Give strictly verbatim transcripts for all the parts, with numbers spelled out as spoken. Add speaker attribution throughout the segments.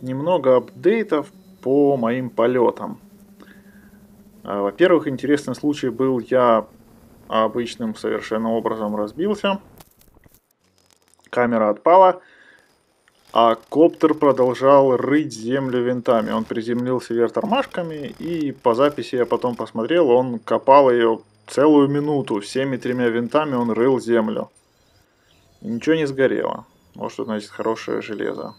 Speaker 1: немного апдейтов по моим полетам. Во-первых, интересный случай был, я обычным совершенно образом разбился, камера отпала, а коптер продолжал рыть землю винтами. Он приземлился вверх тормашками, и по записи я потом посмотрел, он копал ее целую минуту, всеми тремя винтами он рыл землю. И ничего не сгорело. Вот что значит хорошее железо.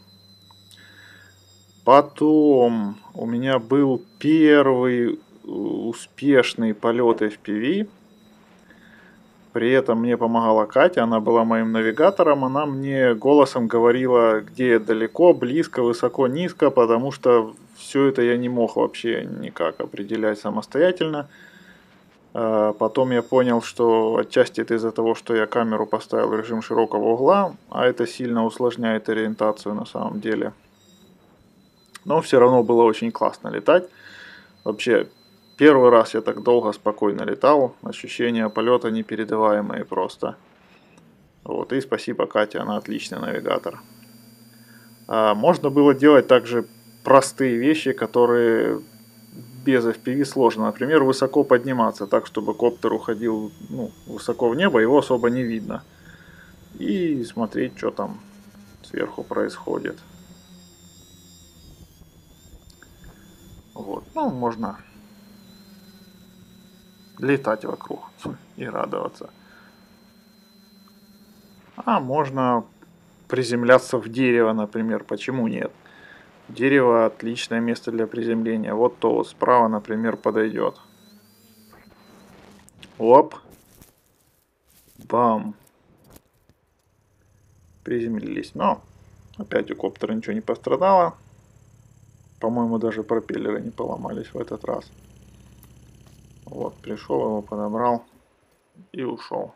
Speaker 1: Потом у меня был первый успешный полет эф пи ви. При этом мне помогала Катя, она была моим навигатором. Она мне голосом говорила, где я далеко, близко, высоко, низко, потому что все это я не мог вообще никак определять самостоятельно. Потом я понял, что отчасти это из-за того, что я камеру поставил в режим широкого угла, а это сильно усложняет ориентацию на самом деле. Но все равно было очень классно летать. Вообще, первый раз я так долго спокойно летал. Ощущения полета непередаваемые просто. Вот, и спасибо Кате, она отличный навигатор. А можно было делать также простые вещи, которые без эф пи ви сложно. Например, высоко подниматься так, чтобы коптер уходил ну, высоко в небо, его особо не видно. И смотреть, что там сверху происходит. Вот. Ну, можно летать вокруг и радоваться. А можно приземляться в дерево, например. Почему нет? Дерево отличное место для приземления. Вот то вот справа, например, подойдет. Оп. Бам. Приземлились. Но опять у коптера ничего не пострадало. По-моему, даже пропеллеры не поломались в этот раз. Вот, пришел, его подобрал и ушел.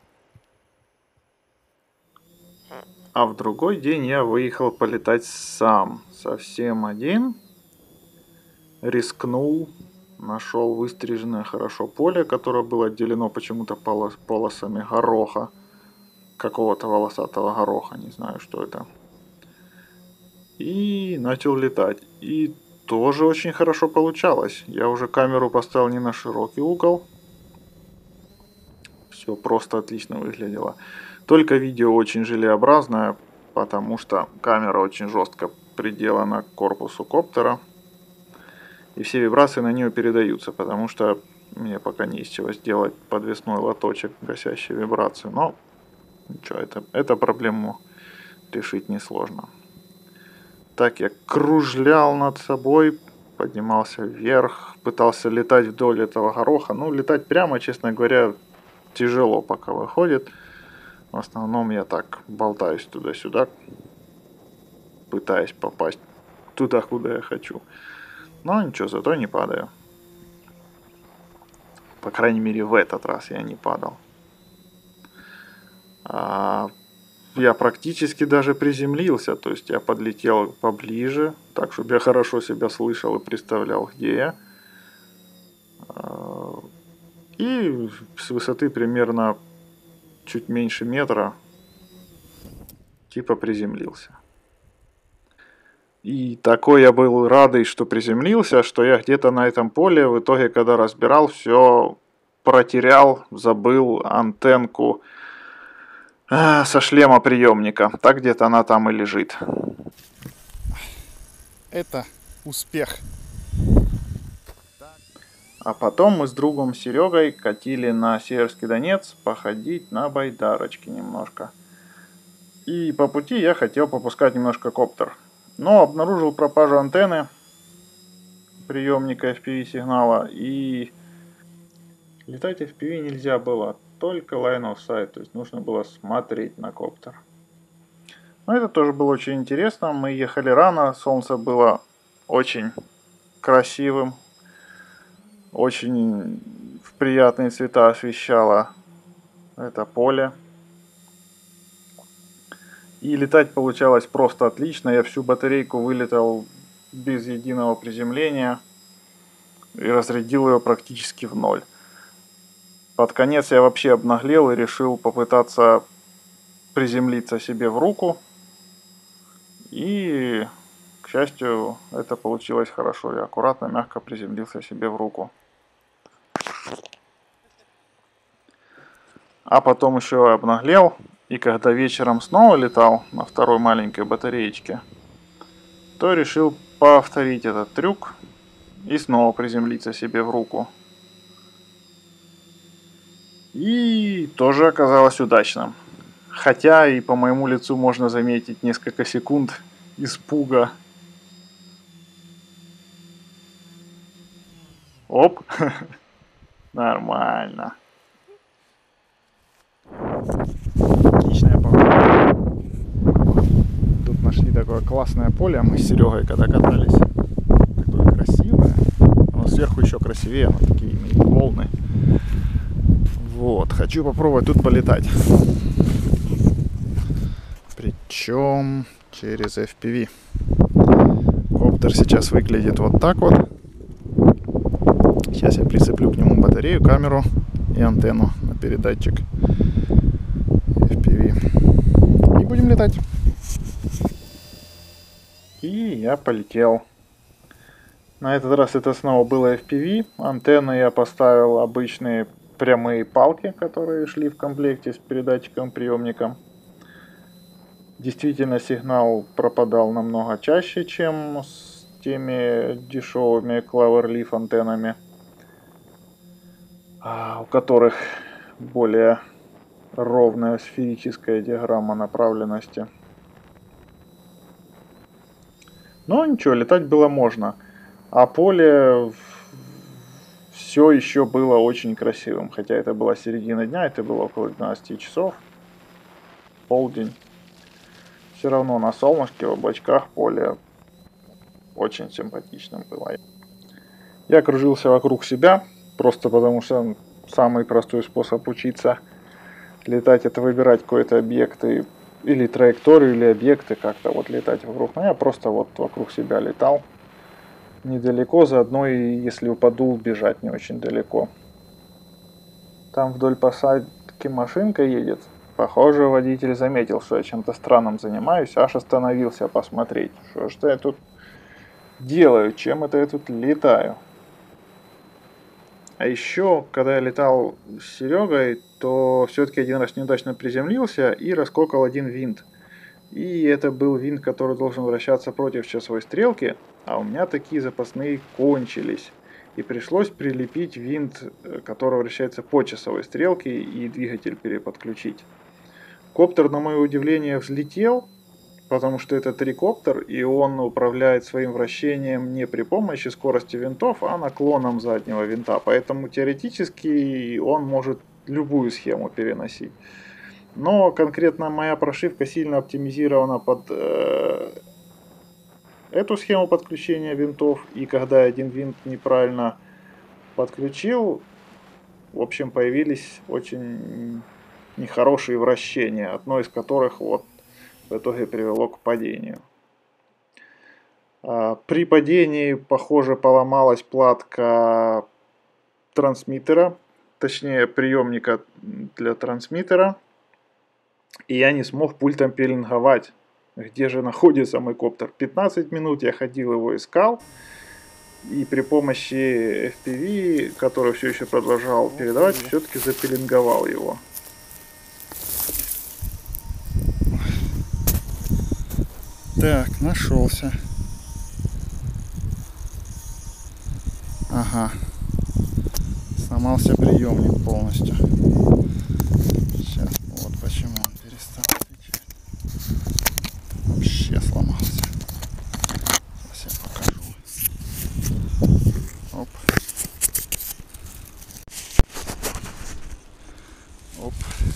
Speaker 1: А в другой день я выехал полетать сам. Совсем один. Рискнул. Нашел выстриженное хорошо поле, которое было отделено почему-то полос полосами гороха. Какого-то волосатого гороха, не знаю, что это. И начал летать. И тоже очень хорошо получалось. Я уже камеру поставил не на широкий угол. Все просто отлично выглядело. Только видео очень желеобразное, потому что камера очень жестко приделана к корпусу коптера. И все вибрации на нее передаются, потому что мне пока не из чего сделать подвесной лоточек, гасящий вибрацию. Но ничего, это, это проблему решить несложно. Так я кружлял над собой, поднимался вверх, пытался летать вдоль этого гороха. Ну, летать прямо, честно говоря, тяжело пока выходит. В основном я так болтаюсь туда-сюда, пытаясь попасть туда, куда я хочу. Но ничего, зато не падаю. По крайней мере, в этот раз я не падал. А я практически даже приземлился, то есть я подлетел поближе, так, чтобы я хорошо себя слышал и представлял, где я. И с высоты примерно чуть меньше метра типа приземлился. И такой я был радый, что приземлился, что я где-то на этом поле в итоге, когда разбирал, все протерял, забыл антенку э, со шлема приемника. Так где-то она там и лежит.
Speaker 2: Это успех.
Speaker 1: А потом мы с другом Серегой катили на Северский Донец походить на байдарочке немножко. И по пути я хотел попускать немножко коптер. Но обнаружил пропажу антенны приемника эф пи ви сигнала. И летать эф пи ви нельзя было, только line of sight. То есть нужно было смотреть на коптер. Но это тоже было очень интересно. Мы ехали рано, солнце было очень красивым. Очень в приятные цвета освещало это поле. И летать получалось просто отлично. Я всю батарейку вылетел без единого приземления. И разрядил ее практически в ноль. Под конец я вообще обнаглел и решил попытаться приземлиться себе в руку. И, к К счастью, это получилось хорошо. Я аккуратно, мягко приземлился себе в руку. А потом еще обнаглел. И когда вечером снова летал на второй маленькой батареечке, то решил повторить этот трюк и снова приземлиться себе в руку. И тоже оказалось удачным. Хотя и по моему лицу можно заметить несколько секунд испуга. Оп, нормально.
Speaker 2: Отличная погода. Тут нашли такое классное поле. Мы с Серегой когда катались. Такое красивое. Оно сверху еще красивее. Оно такие имеет волны. Вот. Хочу попробовать тут полетать. Причем через эф пи ви. Коптер сейчас выглядит вот так вот. Сейчас я прицеплю к нему батарею, камеру и антенну на передатчик эф пи ви. И будем летать.
Speaker 1: И я полетел. На этот раз это снова было эф пи ви. Антенны я поставил обычные прямые палки, которые шли в комплекте с передатчиком-приемником. Действительно, сигнал пропадал намного чаще, чем с теми дешевыми Cloverleaf антеннами, у которых более ровная сферическая диаграмма направленности. Но ничего, летать было можно. А поле все еще было очень красивым. Хотя это была середина дня, это было около двенадцати часов. Полдень. Все равно на солнышке, в облачках поле очень симпатичным было. Я кружился вокруг себя, просто потому что самый простой способ учиться летать — это выбирать какой-то объект и, или траекторию, или объекты, как-то вот летать вокруг. Но я просто вот вокруг себя летал недалеко, заодно и если упаду, бежать не очень далеко. Там вдоль посадки машинка едет. Похоже, водитель заметил, что я чем-то странным занимаюсь, аж остановился посмотреть, что же я тут делаю, чем это я тут летаю. А еще, когда я летал с Серегой, то все-таки один раз неудачно приземлился и раскокал один винт. И это был винт, который должен вращаться против часовой стрелки, а у меня такие запасные кончились. И пришлось прилепить винт, который вращается по часовой стрелке, и двигатель переподключить. Коптер, на мое удивление, взлетел, потому что это трикоптер, и он управляет своим вращением не при помощи скорости винтов, а наклоном заднего винта. Поэтому теоретически он может любую схему переносить. Но конкретно моя прошивка сильно оптимизирована под э, эту схему подключения винтов. И когда я один винт неправильно подключил, в общем, появились очень нехорошие вращения, одно из которых вот в итоге привело к падению. При падении, похоже, поломалась платка трансмиттера, точнее приемника для трансмиттера, и я не смог пультом пеленговать, где же находится мой коптер. пятнадцать минут я ходил, его искал, и при помощи эф пи ви, который все еще продолжал передавать, все-таки запеленговал его.
Speaker 2: Так, нашелся. Ага. Сломался приемник полностью. Сейчас, вот почему он перестал отвечать. Вообще сломался. Сейчас я покажу. Оп. Оп.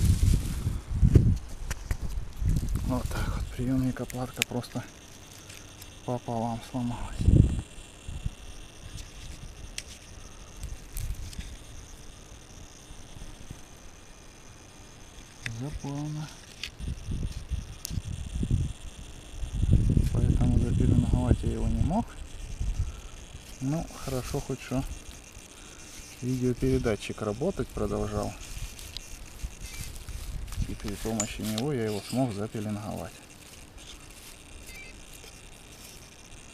Speaker 2: Вот так вот. Приемник, оплатка просто пополам сломалась. Заполно. Поэтому запеленговать я его не мог. Ну, хорошо хоть что видеопередатчик работать продолжал. И при помощи него я его смог запеленговать.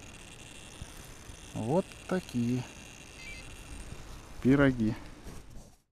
Speaker 2: Вот такие пироги.